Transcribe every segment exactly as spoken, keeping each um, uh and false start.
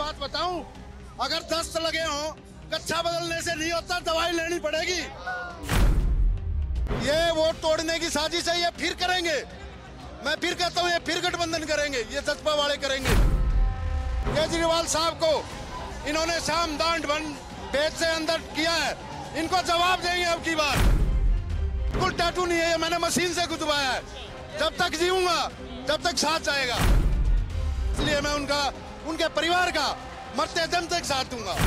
बात बताऊं, अगर दस्त लगे हों, कच्छा बदलने से नहीं होता, दवाई लेनी पड़ेगी। ये वोट तोड़ने की साजिश है, ये फिर करेंगे। मैं फिर कहता हूं, ये फिर गठबंधन करेंगे, ये जज्बा वाले करेंगे। केजरीवाल साहब को इन्होंने शाम दांड वन भेद से अंदर किया है, इनको जवाब देंगे अब की बार। बिल्कुल टैटू नहीं है, ये मैंने मशीन से गुदवाया है। जब तक जीऊंगा जब तक साथ जाएगा, इसलिए मैं उनका उनके परिवार का मरते दम तक साथ दूंगा।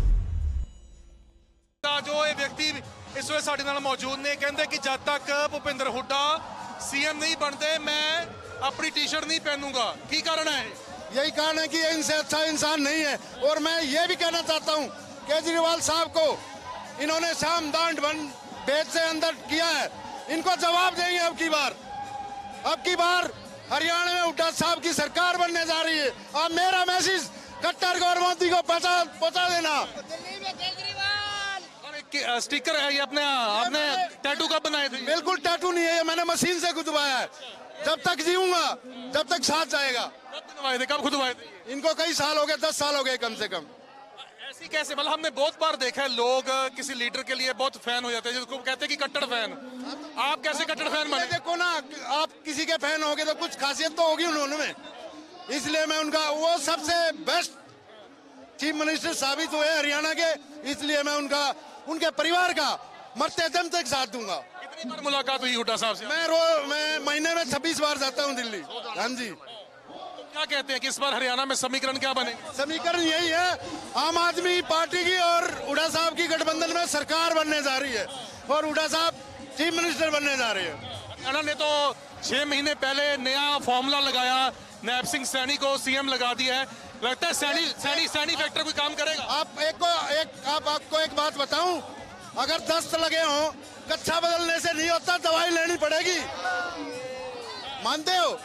जो ये व्यक्ति इस वे साडे नाल मौजूद ने, कहते कि जब तक भूपिंदर हुड्डा सीएम नहीं बनते मैं अपनी टी शर्ट नहीं पहनूंगा। की कारण है? यही कारण है कि ये इनसे अच्छा इंसान नहीं है। और मैं ये भी कहना चाहता हूँ, केजरीवाल साहब को इन्होंने शाम दांड वन भेद से अंदर किया है, इनको जवाब देंगे अब की बार। अब की बार हरियाणा में हुड्डा साहब की सरकार बनने जा रही है। अब मेरा मैसेज कट्टर को और मोदी को पहुंचा पहुंचा देना। दिल्ली में केजरीवाल स्टिकर है ये, अपने आपने टैटू कब बनाए थे? बिल्कुल टैटू नहीं है, ये मैंने मशीन से खुदवाया है। जब तक जीऊंगा जब तक साथ जाएगा। कब खुदवाए थे? कब खुदवाए थे? इनको कई साल हो गए, दस साल हो गए कम से कम। ऐसी कैसे? मतलब हमने बहुत बार देखा है, लोग किसी लीडर के लिए बहुत फैन हो जाते हैं, जिसको कहते हैं कि कट्टर फैन। आप कैसे कट्टर फैन बने? देखो ना, आप किसी के फैन होगे तो कुछ खासियत तो होगी उन्होंने में, इसलिए मैं उनका वो सबसे बेस्ट चीफ मिनिस्टर साबित हुए हरियाणा के, इसलिए मैं उनका उनके परिवार का मरते दम तक साथ दूंगा। कितनी बार मुलाकात हुई हुड्डा साहब से? मैं रो मैं महीने में छब्बीस बार जाता हूँ दिल्ली। हाँ जी। क्या कहते हैं कि इस बार हरियाणा में समीकरण क्या बनेगा? समीकरण यही है, आम आदमी पार्टी की और हुड्डा साहब की गठबंधन में सरकार बनने जा रही है और हुड्डा साहब चीफ मिनिस्टर बनने जा रहे हैं। हरियाणा ने तो छह महीने पहले नया फॉर्मूला लगाया, नैब सिंह सैनी को सीएम लगा दिया है। लगता है सैनी सैनी सैनी फैक्टर कोई काम करेगा? आप एक को एक आप आपको एक बात बताऊं, अगर दस्त लगे हों, कच्छा बदलने से नहीं होता, दवाई लेनी पड़ेगी। मानते हो?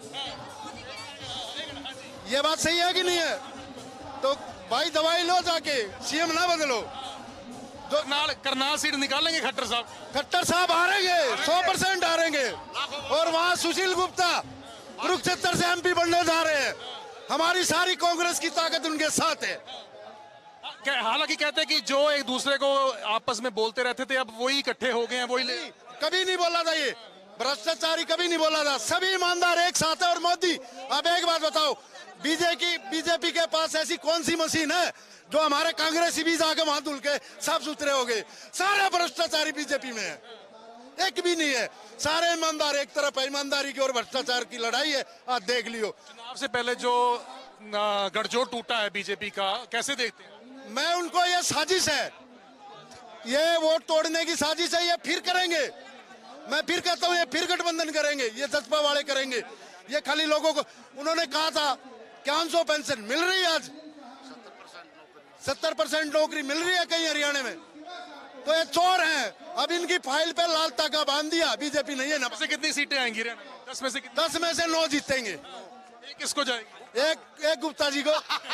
ये बात सही है कि नहीं है? तो भाई दवाई लो जाके, सीएम ना बदलो। तो नाल करनाल सीट निकालेंगे खट्टर साहब? खट्टर साहब हारेंगे, सौ परसेंट हारेंगे। और वहाँ सुशील गुप्ता कुरुक्षेत्र से एमपी बनने जा रहे हैं। हमारी सारी कांग्रेस की ताकत उनके साथ है। हालांकि कहते हैं कि जो एक दूसरे को आपस में बोलते रहते थे, अब वही इकट्ठे हो गए हैं। वही कभी नहीं बोला था, ये भ्रष्टाचारी कभी नहीं बोला था। सभी ईमानदार एक साथ है। और मोदी, अब एक बात बताओ, बीजेपी बीजेपी के पास ऐसी कौन सी मशीन है जो हमारे कांग्रेसी भी जाके वहां धुल के साफ सुथरे हो गए? सारे भ्रष्टाचारी बीजेपी में है, एक भी नहीं है। सारे ईमानदार एक तरफ है, ईमानदारी की और भ्रष्टाचार की लड़ाई है। आज देख लियो। चुनाव से पहले जो गठजोड़ टूटा है बीजेपी का, कैसे देखते हैं? मैं उनको ये साजिश है, ये वोट तोड़ने की साजिश है, ये फिर करेंगे। मैं फिर कहता हूँ, ये फिर गठबंधन करेंगे, ये जज्बा वाले करेंगे। ये खाली लोगों को, उन्होंने कहा था पाँच सौ पेंशन मिल रही है, आज सत्तर परसेंट नौकरी मिल रही है कहीं हरियाणा में। तो ये चोर हैं। अब इनकी फाइल पे लाल ताका बांध दिया। बीजेपी नहीं है ना। से कितनी सीटें आएंगी? दस में से कितनी? दस में से नौ जीतेंगे। एक किसको जाएगी? एक एक गुप्ता जी को।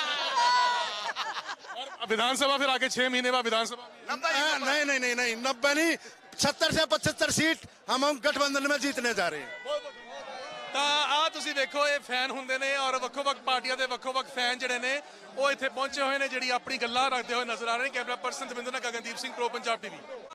और विधानसभा फिर आगे छह महीने बाद विधानसभा? नहीं नहीं नहीं नहीं नब्बे नहीं, सत्तर से पचहत्तर सीट हम गठबंधन में जीतने जा रहे हैं। ਤਾਂ ਆ ਤੁਸੀਂ ਵੇਖੋ, ਇਹ ਫੈਨ ਹੁੰਦੇ ਨੇ ਔਰ ਵੱਖੋ-ਵੱਖ ਪਾਰਟੀਆਂ ਦੇ ਵੱਖੋ-ਵੱਖ ਫੈਨ ਜਿਹੜੇ ਨੇ ਉਹ ਇੱਥੇ ਪਹੁੰਚੇ ਹੋਏ ਨੇ, ਜਿਹੜੀ ਆਪਣੀ ਗੱਲਾਂ ਰੱਖਦੇ ਹੋਏ ਨਜ਼ਰ ਆ ਰਹੇ ਨੇ। ਕੈਮਰਾ ਪਰਸਨ ਦਵਿੰਦਰ ਨਾਲ ਗਗਨਦੀਪ ਸਿੰਘ, ਪ੍ਰੋ ਪੰਜਾਬ ਟੀਵੀ।